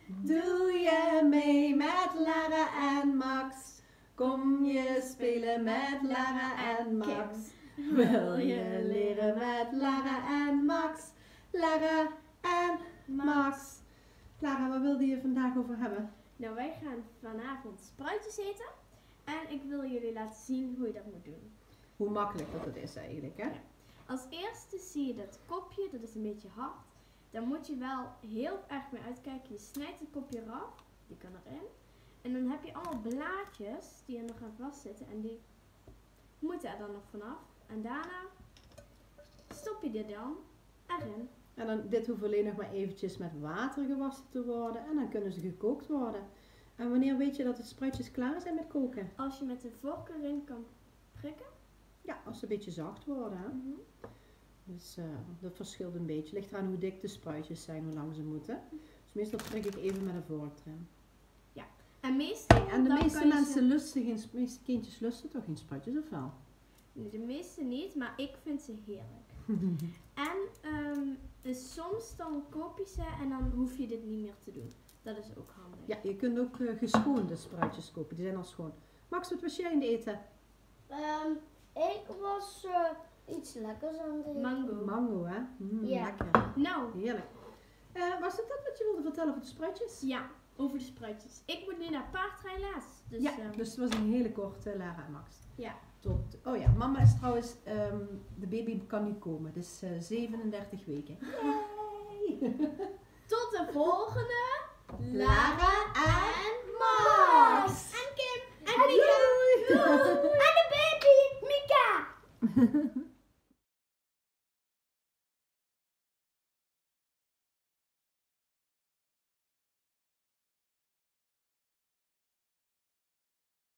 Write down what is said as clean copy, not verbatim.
Doe je mee met Lara en Max? Kom je spelen met Lara en Max? Wil je leren met Lara en Max? Lara en Max. Lara, waar wilde je vandaag over hebben? Nou, wij gaan vanavond spruitjes eten. En ik wil jullie laten zien hoe je dat moet doen. Hoe makkelijk dat het is eigenlijk, hè? Ja. Als eerste zie je dat kopje, dat is een beetje hard. Daar moet je wel heel erg mee uitkijken. Je snijdt het kopje eraf, die kan erin. En dan heb je allemaal blaadjes die er nog aan vastzitten en die moeten er dan nog vanaf. En daarna stop je dit dan erin. En dan, dit hoeft alleen nog maar eventjes met water gewassen te worden en dan kunnen ze gekookt worden. En wanneer weet je dat de spruitjes klaar zijn met koken? Als je met de vork erin kan prikken. Ja, als ze een beetje zacht worden. Hè? Dus dat verschilt een beetje. Ligt eraan hoe dik de spruitjes zijn, hoe lang ze moeten. Dus meestal prik ik even met een vork erin. Ja, en meestal... En de dan meeste kan je mensen lusten geen, meeste kindjes lusten toch geen spruitjes, of wel? Nee, de meeste niet, maar ik vind ze heerlijk. En dus soms dan koop je ze en dan hoef je dit niet meer te doen. Dat is ook handig. Ja, je kunt ook geschoonde spruitjes kopen. Die zijn al schoon. Max, wat was jij aan het eten? Ik was iets lekkers aan het eten. Mango. Mango, hè? Ja. Lekker. Nou, Heerlijk. Was het dat wat je wilde vertellen over de spruitjes? ja, over de spruitjes. Ik moet nu naar paardrijles. Dus, Ja, dus het was een hele korte Lara en Max. ja. Oh ja, mama is trouwens, de baby kan niet komen. Het is 37 weken. Yay! Tot de volgende Lara